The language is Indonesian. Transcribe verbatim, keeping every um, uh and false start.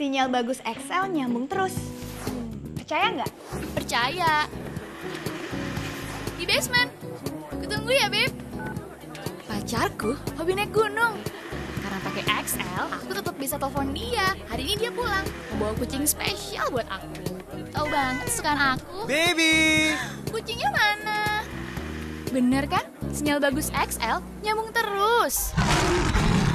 Sinyal bagus X L nyambung terus. Percaya nggak? Percaya. Di basement. Kutunggu ya, Beb. Pacarku hobi naik gunung. Karena pakai X L, aku tetap bisa telepon dia. Hari ini dia pulang, membawa kucing spesial buat aku. Tahu banget kesukaan aku. Baby! Kucingnya mana? Bener kan? Sinyal bagus X L nyambung terus.